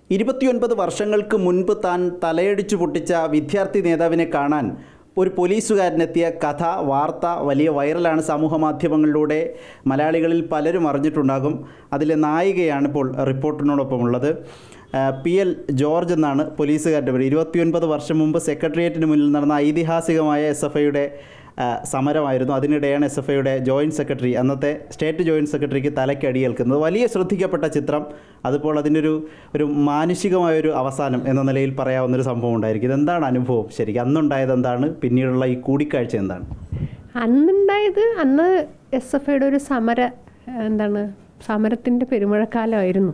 29 വർഷങ്ങൾക്ക് മുൻപ് താൻ തലയടിച്ചു പൊട്ടിച്ച വിദ്യാർത്ഥി നേതാവിനെ കാണാൻ ഒരു പോലീസുകാരനെത്തിയ കഥ വാർത്ത വലിയ വൈറലാണ്. സമൂഹ മാധ്യമങ്ങളിലൂടെ മലയാളികളിൽ പലരും അറിഞ്ഞിട്ടുണ്ടാകും. അതിലെ നായികയാണ് ഇപ്പോൾ റിപ്പോർട്ടിനോടൊപ്പമുള്ളത്. PL ജോർജ് എന്നാണ് പോലീസുകാരുടെ പേര്. 29 വർഷം മുമ്പ് സെക്രട്ടേറിയറ്റിന് മുന്നിൽ നടന്ന ഐതിഹാസികമായ SFIയുടെ സമരമായിരുന്നു. അതിനിടെയാണ് SFIയുടെ ജോയിൻറ്റ് സെക്രട്ടറി, അന്നത്തെ സ്റ്റേറ്റ് ജോയിൻറ്റ് സെക്രട്ടറിക്ക് തലയ്ക്കടിയേൽക്കുന്നത്. വലിയ ശ്രദ്ധിക്കപ്പെട്ട ചിത്രം. അതിപ്പോൾ അതിനൊരു മാനുഷികമായൊരു അവസാനം എന്ന നിലയിൽ പറയാവുന്നൊരു സംഭവം ഉണ്ടായിരിക്കും. ഇതെന്താണ് അനുഭവം ശരിക്കും? അന്നുണ്ടായത് എന്താണ്? പിന്നീടുള്ള ഈ കൂടിക്കാഴ്ച എന്താണ്? അന്ന് SFIയുടെ ഒരു സമരത്തിൻ്റെ പെരുമഴക്കാലമായിരുന്നു.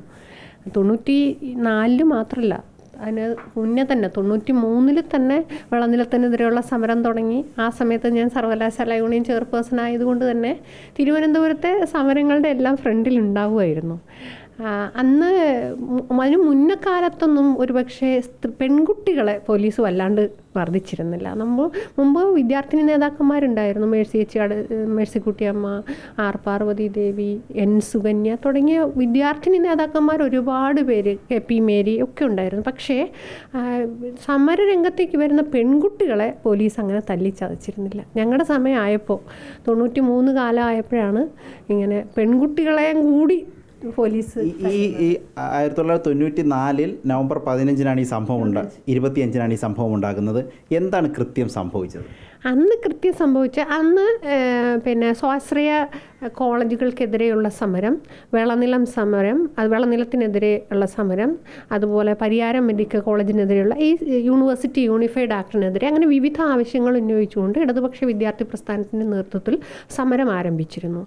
94 മാത്രമല്ല, അതിന് മുന്നേ തന്നെ 93 തന്നെ വിളനിലത്തിനെതിരെയുള്ള സമരം തുടങ്ങി. ആ സമയത്ത് ഞാൻ സർവകലാശാല യൂണിയൻ ചെയർപേഴ്സൺ ആയതുകൊണ്ട് തന്നെ തിരുവനന്തപുരത്തെ സമരങ്ങളുടെ എല്ലാം ഫ്രണ്ടിൽ ഉണ്ടാവുമായിരുന്നു. അന്ന് അതിന് മുന്നക്കാലത്തൊന്നും ഒരുപക്ഷെ പെൺകുട്ടികളെ പോലീസ് വല്ലാണ്ട് വർദ്ധിച്ചിരുന്നില്ല. മുമ്പ് വിദ്യാർത്ഥിനി നേതാക്കന്മാരുണ്ടായിരുന്നു. മേഴ്സിക്കുട്ടിയമ്മ, R പാർവതി ദേവി, N സുകന്യ തുടങ്ങിയ വിദ്യാർത്ഥിനി നേതാക്കന്മാർ ഒരുപാട് പേര്, KP മേരി ഒക്കെ ഉണ്ടായിരുന്നു. പക്ഷേ സമരരംഗത്തേക്ക് വരുന്ന പെൺകുട്ടികളെ പോലീസ് അങ്ങനെ തല്ലിച്ചതച്ചിരുന്നില്ല. ഞങ്ങളുടെ സമയമായപ്പോൾ 93 കാലമായപ്പോഴാണ് ഇങ്ങനെ പെൺകുട്ടികളെ കൂടി പോലീസ്. ഈ 1994 നവംബർ 15 ഈ സംഭവം 25 ഈ സംഭവം ഉണ്ടാകുന്നത്. എന്താണ് കൃത്യം സംഭവിച്ചത്? അന്ന് കൃത്യം സംഭവിച്ച പിന്നെ സ്വാശ്രയ കോളേജുകൾക്കെതിരെയുള്ള സമരം, വിളനിലം സമരം, വിളനിലത്തിനെതിരെയുള്ള സമരം, അതുപോലെ പരിയാരം മെഡിക്കൽ കോളേജിനെതിരെയുള്ള ഈ യൂണിവേഴ്സിറ്റി യൂണിഫൈഡ് ആക്ടിനെതിരെ, അങ്ങനെ വിവിധ ആവശ്യങ്ങൾ ഉന്നയിച്ചുകൊണ്ട് ഇടതുപക്ഷ വിദ്യാർത്ഥി പ്രസ്ഥാനത്തിൻ്റെ നേതൃത്വത്തിൽ സമരം ആരംഭിച്ചിരുന്നു.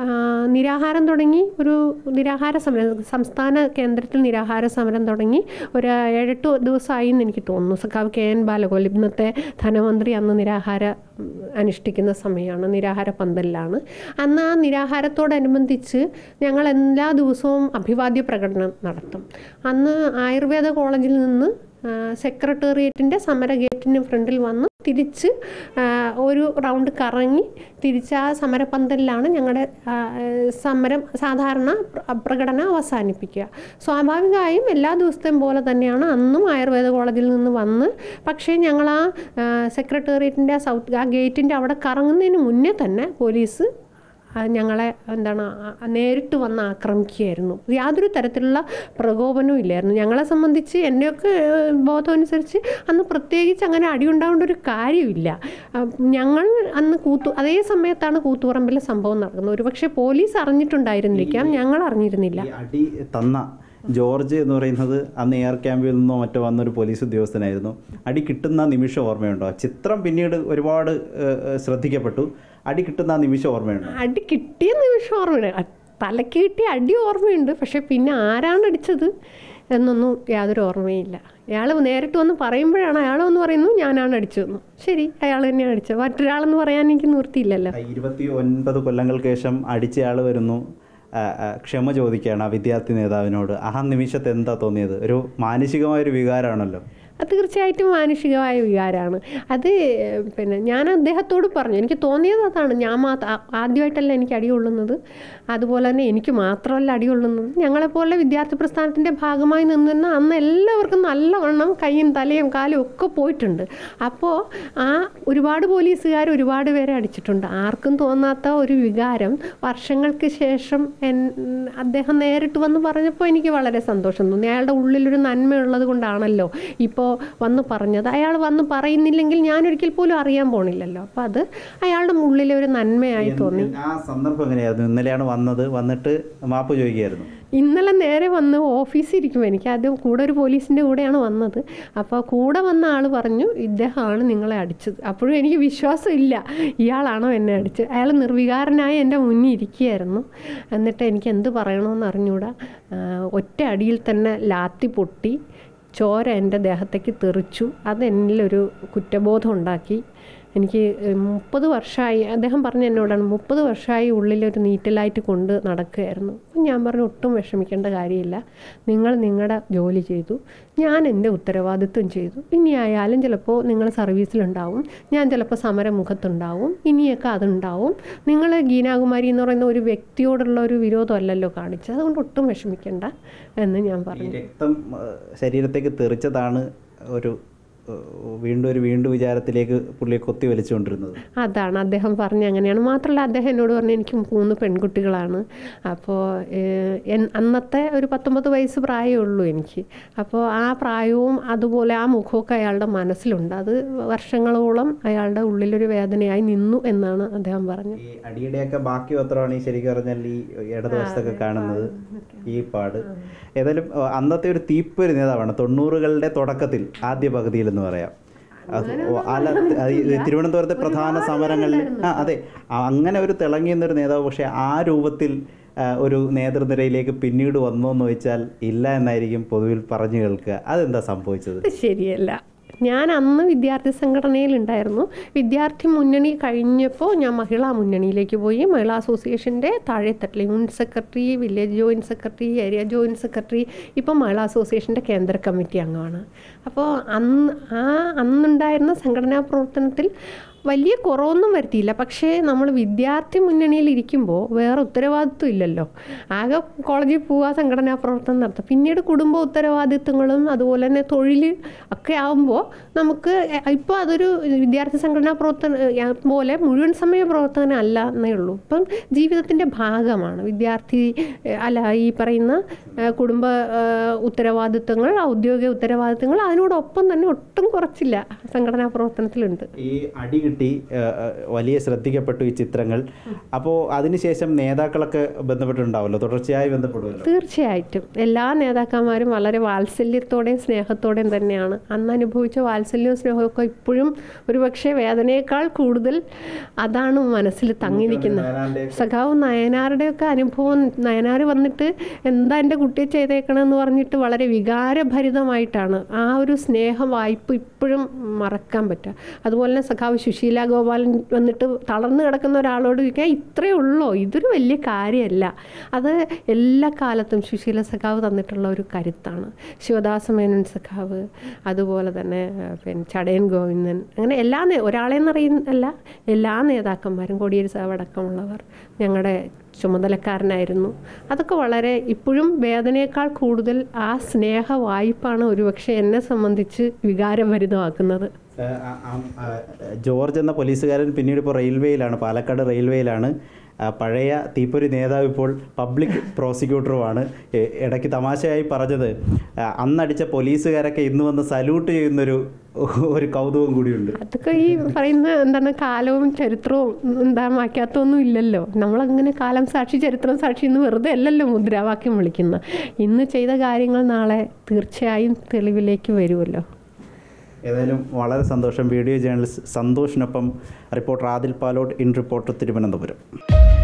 നിരാഹാരം തുടങ്ങി. ഒരു നിരാഹാര സമരം സംസ്ഥാന കേന്ദ്രത്തിൽ നിരാഹാര സമരം തുടങ്ങി ഒരു 7-8 ദിവസമായി എന്ന് എനിക്ക് തോന്നുന്നു. സഖാവ് KN ബാലഗോപാൽ, ഇന്നത്തെ ധനമന്ത്രി, അന്ന് നിരാഹാര അനുഷ്ഠിക്കുന്ന സമയമാണ്. നിരാഹാര പന്തലിലാണ്. അന്ന് ആ നിരാഹാരത്തോടനുബന്ധിച്ച് ഞങ്ങൾ എല്ലാ ദിവസവും അഭിവാദ്യ പ്രകടനം നടത്തും. അന്ന് ആയുർവേദ കോളേജിൽ നിന്ന് സെക്രട്ടേറിയറ്റിൻ്റെ സമര ഗേറ്റിന് ഫ്രണ്ടിൽ വന്ന് തിരിച്ച് ഒരു റൗണ്ട് കറങ്ങി തിരിച്ച് ആ സമരപന്തലിലാണ് ഞങ്ങളുടെ സമരം സാധാരണ പ്രകടനം അവസാനിപ്പിക്കുക. സ്വാഭാവികമായും എല്ലാ ദിവസത്തെയും പോലെ തന്നെയാണ് അന്നും ആയുർവേദ കോളേജിൽ നിന്ന് വന്ന്, പക്ഷേ ഞങ്ങൾ ആ സെക്രട്ടേറിയറ്റിൻ്റെ ആ ഗേറ്റിൻ്റെ അവിടെ കറങ്ങുന്നതിന് മുന്നേ തന്നെ പോലീസ് ഞങ്ങളെ നേരിട്ട് വന്ന് ആക്രമിക്കുകയായിരുന്നു. യാതൊരു തരത്തിലുള്ള പ്രകോപനവും ഇല്ലായിരുന്നു. ഞങ്ങളെ സംബന്ധിച്ച് എൻ്റെയൊക്കെ ബോധം അനുസരിച്ച് അന്ന് പ്രത്യേകിച്ച് അങ്ങനെ അടിയുണ്ടാവേണ്ട ഒരു കാര്യമില്ല. ഞങ്ങൾ അന്ന് അതേ സമയത്താണ് കൂത്തുപറമ്പിലെ സംഭവം നടക്കുന്നത്. ഒരുപക്ഷെ പോലീസ് അറിഞ്ഞിട്ടുണ്ടായിരുന്നിരിക്കാം, ഞങ്ങൾ അറിഞ്ഞിരുന്നില്ല. അടി തന്ന ജോർജ് എന്ന് പറയുന്നത് അന്ന് എയർ ക്യാമ്പിൽ നിന്നോ മറ്റോ വന്നൊരു പോലീസ് ഉദ്യോഗസ്ഥനായിരുന്നു. അടി കിട്ടുന്ന നിമിഷം ഓർമ്മയുണ്ടോ? ചിത്രം പിന്നീട് ഒരുപാട് ശ്രദ്ധിക്കപ്പെട്ടു. അടി കിട്ടുന്ന നിമിഷം ഓർമ്മയുണ്ടോ? അടി കിട്ടിയ നിമിഷം ഓർമ്മയുണ്ട്. തലയ്ക്ക് കിട്ടിയ അടി ഓർമ്മയുണ്ട്. പക്ഷെ പിന്നെ ആരാണ് അടിച്ചത് എന്നൊന്നും യാതൊരു ഓർമ്മയില്ല. അയാൾ നേരിട്ട് വന്ന് പറയുമ്പോഴാണ് അയാൾ വന്ന് പറയുന്നു ഞാനാണ് അടിച്ചതെന്ന്. ശരി, അയാൾ തന്നെയാണ് അടിച്ചത്. മറ്റൊരാളെന്ന് പറയാൻ എനിക്ക് നിവൃത്തിയില്ലല്ലോ. 29 കൊല്ലങ്ങൾക്ക് ശേഷം അടിച്ചയാൾ വരുന്നു, ക്ഷമ ചോദിക്കുകയാണ് ആ വിദ്യാർത്ഥി നേതാവിനോട്. ആ നിമിഷത്തെ എന്താ തോന്നിയത്? ഒരു മാനസികമായൊരു വികാരമാണല്ലോ. അത് തീർച്ചയായിട്ടും മാനുഷികമായ വികാരമാണ്. അത് പിന്നെ ഞാൻ അദ്ദേഹത്തോട് പറഞ്ഞു, എനിക്ക് തോന്നിയത് അതാണ്. ആദ്യമായിട്ടല്ല എനിക്ക് അടി കൊള്ളുന്നത്, അതുപോലെ തന്നെ എനിക്ക് മാത്രമല്ല അടി കൊള്ളുന്നത്. ഞങ്ങളെപ്പോലെ വിദ്യാർത്ഥി പ്രസ്ഥാനത്തിൻ്റെ ഭാഗമായി നിന്നിരുന്ന അന്ന് എല്ലാവർക്കും നല്ലവണ്ണം കൈയും തലയും കാലും ഒക്കെ പോയിട്ടുണ്ട്. അപ്പോൾ ഒരുപാട് പോലീസുകാർ ഒരുപാട് പേരെ അടിച്ചിട്ടുണ്ട്. ആർക്കും തോന്നാത്ത ഒരു വികാരം വർഷങ്ങൾക്ക് ശേഷം അദ്ദേഹം നേരിട്ട് വന്ന് പറഞ്ഞപ്പോൾ എനിക്ക് വളരെ സന്തോഷം തോന്നി. അയാളുടെ ഉള്ളിലൊരു നന്മയുള്ളത് കൊണ്ടാണല്ലോ ഇപ്പോൾ വന്ന് പറഞ്ഞത്. അയാൾ വന്ന് പറയുന്നില്ലെങ്കിൽ ഞാൻ ഒരിക്കൽ പോലും അറിയാൻ പോണില്ലല്ലോ. അപ്പം അത് അയാളുടെ ഉള്ളിലെ ഒരു നന്മയായി തോന്നി. ആ സന്ദർഭം എങ്ങനെയായിരുന്നു? ഇന്നലെയാണ് വന്നിട്ട് മാപ്പ് ചോദിക്കുകയായിരുന്നു. ഇന്നലെ നേരെ വന്ന് ഓഫീസിൽ ഇരിക്കും. എനിക്ക് അത് കൂടെ ഒരു പോലീസിൻ്റെ കൂടെയാണ് വന്നത്. അപ്പോൾ കൂടെ വന്ന ആൾ പറഞ്ഞു ഇദ്ദേഹമാണ് നിങ്ങളെ അടിച്ചത്. അപ്പോഴും എനിക്ക് വിശ്വാസമില്ല ഇയാളാണോ എന്നെ അടിച്ചത്. അയാൾ നിർവികാരനായി എൻ്റെ മുന്നിൽ ഇരിക്കുകയായിരുന്നു. എന്നിട്ട് എനിക്ക് എന്ത് പറയണമെന്ന് അറിഞ്ഞൂടാ. ഒറ്റ അടിയിൽ തന്നെ ലാത്തി പൊട്ടി, ചോര എൻ്റെ ദേഹത്തേക്ക് തെറിച്ചു. അതെന്നിലൊരു കുറ്റബോധം ഉണ്ടാക്കി. എനിക്ക് 30 വർഷമായി അദ്ദേഹം പറഞ്ഞ എന്നോടാണ് 30 വർഷമായി ഉള്ളിലൊരു നീറ്റലായിട്ട് കൊണ്ട് നടക്കുകയായിരുന്നു. ഞാൻ പറഞ്ഞു ഒട്ടും വിഷമിക്കേണ്ട കാര്യമില്ല, നിങ്ങൾ നിങ്ങളുടെ ജോലി ചെയ്തു, ഞാൻ എൻ്റെ ഉത്തരവാദിത്വം ചെയ്തു. ഇനി ആയാലും ചിലപ്പോൾ നിങ്ങൾ സർവീസിലുണ്ടാവും, ഞാൻ ചിലപ്പോൾ സമരമുഖത്തുണ്ടാവും, ഇനിയൊക്കെ അതുണ്ടാവും. നിങ്ങൾ ഗീനാകുമാരി എന്ന് പറയുന്ന ഒരു വ്യക്തിയോടുള്ള ഒരു വിരോധമല്ലല്ലോ കാണിച്ചത്, അതുകൊണ്ട് ഒട്ടും വിഷമിക്കേണ്ട എന്ന് ഞാൻ പറഞ്ഞു. രക്തം ശരീരത്തേക്ക് തെറിച്ചതാണ് ഒരു വീണ്ടും വിചാരത്തിലേക്ക് പുള്ളിയെ കൊത്തി വലിച്ചുകൊണ്ടിരുന്നത്. അതാണ് അദ്ദേഹം പറഞ്ഞ അങ്ങനെയാണ്. മാത്രമല്ല അദ്ദേഹം എന്നോട് പറഞ്ഞു എനിക്ക് 3 പെൺകുട്ടികളാണ്. അപ്പോൾ അന്നത്തെ ഒരു 19 വയസ്സ് പ്രായമേ ഉള്ളൂ എനിക്ക്. അപ്പോൾ ആ പ്രായവും അതുപോലെ ആ മുഖമൊക്കെ അയാളുടെ മനസ്സിലുണ്ട്. അത് വർഷങ്ങളോളം അയാളുടെ ഉള്ളിലൊരു വേദനയായി നിന്നു എന്നാണ് അദ്ദേഹം പറഞ്ഞത്. ഈ അടിയുടെയൊക്കെ ബാക്കി പത്രമാണ് ഈ ശരിക്കും പറഞ്ഞാൽ ഈ ഇടതുവശത്തൊക്കെ കാണുന്നത് ഈ പാട്. ഏതായാലും അന്നത്തെ ഒരു തീപ്പൊരി നേതാവാണ് 90കളുടെ തുടക്കത്തിൽ, ആദ്യ പകുതിയിൽ എന്ന് പറയാം. തിരുവനന്തപുരത്തെ പ്രധാന സമരങ്ങളിൽ അതെ അങ്ങനെ ഒരു തിളങ്ങിയെന്നൊരു നേതാവ്. പക്ഷേ ആ രൂപത്തിൽ ഒരു നേതൃനിരയിലേക്ക് പിന്നീട് വന്നോ എന്ന് ചോദിച്ചാൽ ഇല്ല എന്നായിരിക്കും പൊതുവിൽ പറഞ്ഞു കേൾക്കുക. അതെന്താ സംഭവിച്ചത്? ശരിയല്ല. ഞാൻ അന്ന് വിദ്യാർത്ഥി സംഘടനയിലുണ്ടായിരുന്നു. വിദ്യാർത്ഥി മുന്നണി കഴിഞ്ഞപ്പോൾ ഞാൻ മഹിളാ മുന്നണിയിലേക്ക് പോയി. മഹിളാ അസോസിയേഷൻ്റെ താഴെത്തട്ടിൽ unit secretary, village joint secretary, area joint secretary, ഇപ്പം മഹിളാ അസോസിയേഷൻ്റെ കേന്ദ്ര കമ്മിറ്റി അംഗമാണ്. അപ്പോൾ അന്നുണ്ടായിരുന്ന സംഘടനാ പ്രവർത്തനത്തിൽ വലിയ കുറവൊന്നും വരുത്തിയില്ല. പക്ഷേ നമ്മൾ വിദ്യാർത്ഥി മുന്നണിയിൽ ഇരിക്കുമ്പോൾ വേറെ ഉത്തരവാദിത്വം ഇല്ലല്ലോ. ആകെ കോളേജിൽ പോവുക, സംഘടനാ പ്രവർത്തനം നടത്തുക. പിന്നീട് കുടുംബ ഉത്തരവാദിത്വങ്ങളും അതുപോലെ തന്നെ തൊഴിൽ ഒക്കെ ആകുമ്പോൾ നമുക്ക് ഇപ്പോൾ അതൊരു വിദ്യാർത്ഥി സംഘടനാ പ്രവർത്തനം പോലെ മുഴുവൻ സമയ പ്രവർത്തനം അല്ല എന്നേ ഉള്ളൂ. ഇപ്പം ജീവിതത്തിൻ്റെ ഭാഗമാണ് വിദ്യാർത്ഥി ഈ പറയുന്ന കുടുംബ ഉത്തരവാദിത്വങ്ങൾ, ഔദ്യോഗിക ഉത്തരവാദിത്വങ്ങൾ, അതിനോടൊപ്പം തന്നെ ഒട്ടും കുറച്ചില്ല സംഘടനാ പ്രവർത്തനത്തിലുണ്ട്. ഈ അടി വലിയ ശ്രദ്ധിക്കപ്പെട്ടു ഈ ചിത്രങ്ങൾ. അപ്പോൾ അതിനുശേഷം നേതാക്കളൊക്കെ ബന്ധപ്പെട്ടിട്ടുണ്ടാവുമല്ലോ, തുടർച്ചയായി ബന്ധപ്പെടുമല്ലോ. തീർച്ചയായിട്ടും എല്ലാ നേതാക്കന്മാരും വളരെ വാത്സല്യത്തോടെയും സ്നേഹത്തോടെയും തന്നെയാണ്. അന്ന് അനുഭവിച്ച വാത്സല്യവും സ്നേഹമൊക്കെ ഇപ്പോഴും ഒരുപക്ഷെ വേദനയേക്കാൾ കൂടുതൽ അതാണ് മനസ്സിൽ തങ്ങി നിൽക്കുന്നത്. സഖാവ് നയനാരുടെയൊക്കെ അനുഭവം, നയനാർ വന്നിട്ട് എന്താ എൻ്റെ കുട്ടിയെ ചെയ്തേക്കണമെന്ന് പറഞ്ഞിട്ട് വളരെ വികാരഭരിതമായിട്ടാണ് ആ ഒരു സ്നേഹ വായ്പ ഇപ്പോഴും മറക്കാൻ പറ്റുക. അതുപോലെ തന്നെ സഖാവ് സുശീല ഗോപാലൻ വന്നിട്ട് തളർന്നു കിടക്കുന്ന ഒരാളോട് ചോദിക്കാൻ ഇത്രയേ ഉള്ളോ, ഇതൊരു വലിയ കാര്യമല്ല. അത് എല്ലാ കാലത്തും സുശീല സഖാവ് തന്നിട്ടുള്ള ഒരു കരുത്താണ്. ശിവദാസ മേനോൻ സഖാവ്, അതുപോലെ തന്നെ പിന്നെ ചടയൻ ഗോവിന്ദൻ, അങ്ങനെ ഒരാളെന്നറിയുന്നല്ല എല്ലാ നേതാക്കന്മാരും, കോടിയേരി സാഹബ് അടക്കമുള്ളവർ ഞങ്ങളുടെ ചുമതലക്കാരനായിരുന്നു. അതൊക്കെ വളരെ ഇപ്പോഴും വേദനയേക്കാൾ കൂടുതൽ ആ സ്നേഹ വായ്പാണ് ഒരുപക്ഷെ എന്നെ സംബന്ധിച്ച് വികാരഭരിതമാക്കുന്നത്. ജോർജ് എന്ന പോലീസുകാരൻ പിന്നീട് ഇപ്പോൾ റെയിൽവേയിലാണ്, പാലക്കാട് റെയിൽവേയിലാണ്. പഴയ തീപ്പൊരി നേതാവ് ഇപ്പോൾ പബ്ലിക് പ്രോസിക്യൂട്ടറുമാണ്. ഇടയ്ക്ക് തമാശയായി പറഞ്ഞത് അന്നടിച്ച പോലീസുകാരൊക്കെ ഇന്ന് വന്ന് സല്യൂട്ട് ചെയ്യുന്നൊരു കൗതുകം കൂടിയുണ്ട്. അതൊക്കെ ഈ പറയുന്ന എന്താണ് കാലവും ചരിത്രവും മാറ്റാത്തൊന്നും ഇല്ലല്ലോ. നമ്മളങ്ങനെ കാലം സാക്ഷി ചരിത്രം സാക്ഷി എന്ന് വെറുതെ അല്ലല്ലോ മുദ്രാവാക്യം വിളിക്കുന്ന. ഇന്ന് ചെയ്ത കാര്യങ്ങൾ നാളെ തീർച്ചയായും തെളിവിലേക്ക് വരുമല്ലോ. ഏതായാലും വളരെ സന്തോഷം. വീഡിയോ ജേർണലിസ്റ്റ് സന്തോഷിനൊപ്പം reporter Adil Palode, in reporter, Thiruvananthapuram.